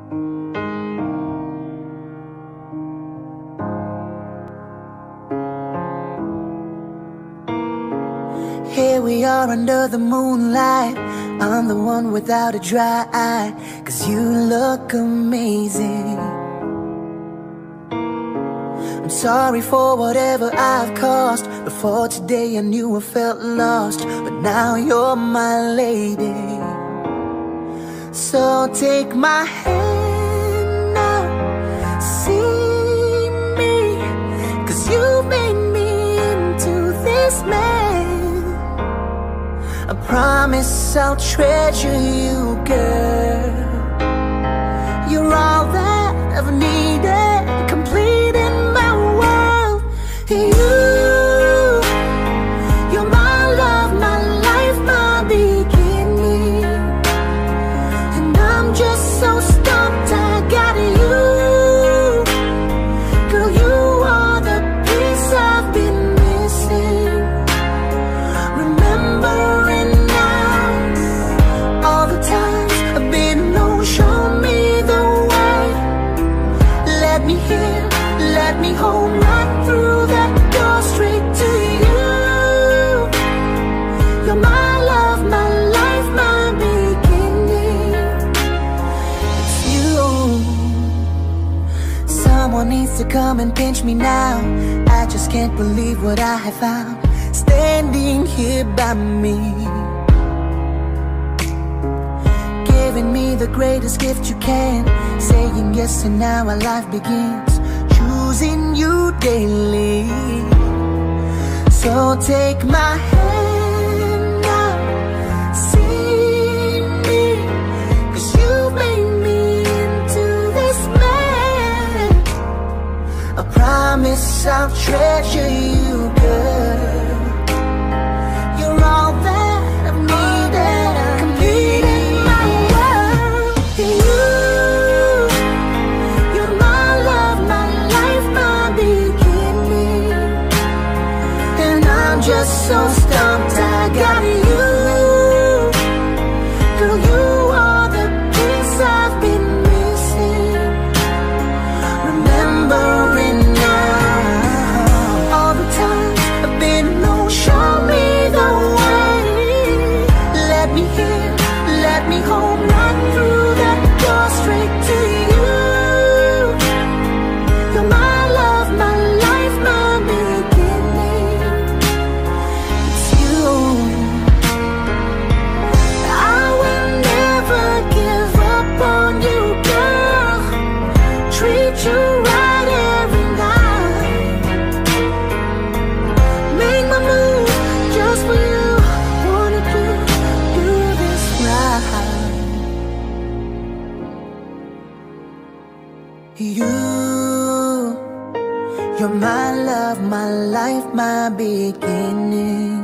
Here we are under the moonlight. I'm the one without a dry eye, 'cause you look amazing. I'm sorry for whatever I've caused. Before today I knew I felt lost, but now you're my lady. So take my hand now, see me, 'cause you made me into this man. I promise I'll treasure you, girl. You're all that I've needed, complete in my world. You're my love, my life, my beginning. And I'm just so stumped I got you. Girl, you are the piece I've been missing. Remembering now all the times I've been no, show me the way. Let me hear, let me hold right through that door straight to you. You're my love, my life, my beginning. It's you. Someone needs to come and pinch me now. I just can't believe what I have found, standing here by me, giving me the greatest gift you can, saying yes and now our life begins, choosing you daily. So take my hand now, see me, 'cause you made me into this man. I promise I'll treasure you, girl. You're all that I've needed, complete in my world. You're my love, my life, my beginning. And I'm just so stumped I got you. Girl, you are the piece I've been missing. Remembering now all the times I've been no, show me the way. Let me hear, let me hold right through that door straight to you. You're my love, my life, my beginning. It's you. I will never give up on you, girl. Treat you right every night. Make my move just for you. Wanna do this right. You're my love, my life, my beginning.